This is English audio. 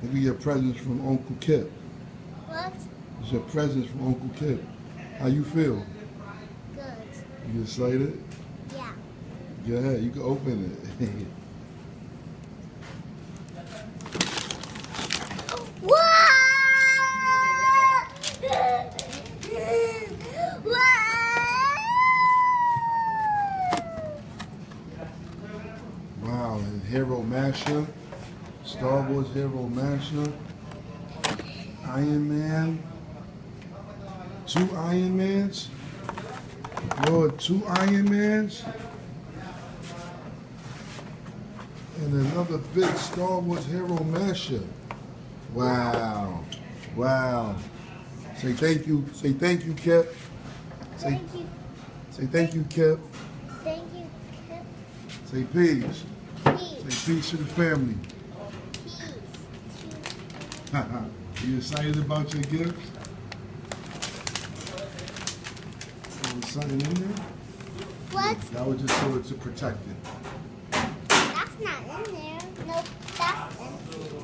Look at your presents from Uncle Kip. What? It's your presents from Uncle Kip. How you feel? Good. You excited? Yeah. Go ahead, you can open it. Wow, and Hero Masher, Star Wars Hero Masher, Iron Man, 2 Iron Mans, Lord, 2 Iron Mans, and another big Star Wars Hero Masher. Wow, wow. Say thank you, Kip. Thank you. Say thank you, Kip. Thank you, Kip. Say peace. Peace. Say peace to the family. Peace. You excited about your gifts? There was something in there? What? That was just so to protect it. That's not in there. Nope, that's in there.